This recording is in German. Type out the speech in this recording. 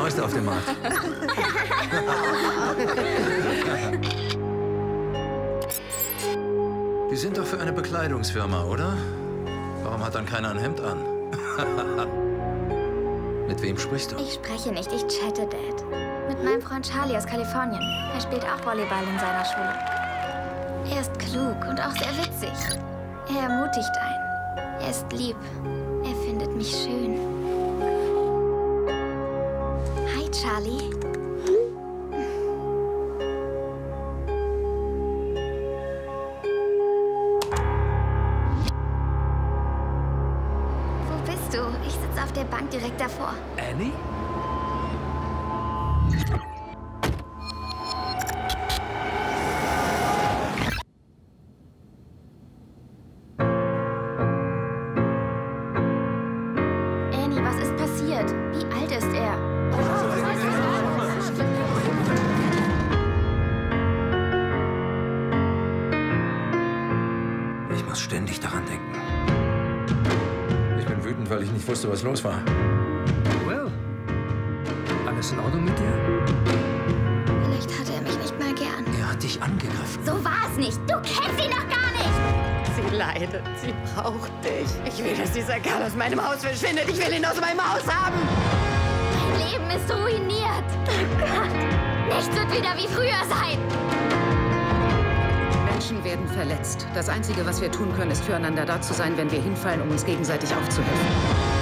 Neueste auf dem Markt. Die sind doch für eine Bekleidungsfirma, oder? Warum hat dann keiner ein Hemd an? Mit wem sprichst du? Ich spreche nicht, ich chatte, Dad. Mit meinem Freund Charlie aus Kalifornien. Er spielt auch Volleyball in seiner Schule. Er ist klug und auch sehr witzig. Er ermutigt einen. Er ist lieb. Er findet mich schön. Hi, Charlie. Wo bist du? Ich sitze auf der Bank direkt davor. Annie? Annie, was ist passiert? Wie alt ist er? Ich muss ständig daran denken. Ich bin wütend, weil ich nicht wusste, was los war. Well, alles in Ordnung mit dir? Vielleicht hat er mich nicht mal gern. Er hat dich angegriffen. So war es nicht. Du kennst ihn doch gar nicht. Sie leidet. Sie braucht dich. Ich will, dass dieser Kerl aus meinem Haus verschwindet. Ich will ihn aus meinem Haus haben. Mein Leben ist ruiniert. Nichts wird wieder wie früher sein. Menschen werden verletzt. Das Einzige, was wir tun können, ist füreinander da zu sein, wenn wir hinfallen, um uns gegenseitig aufzuhelfen.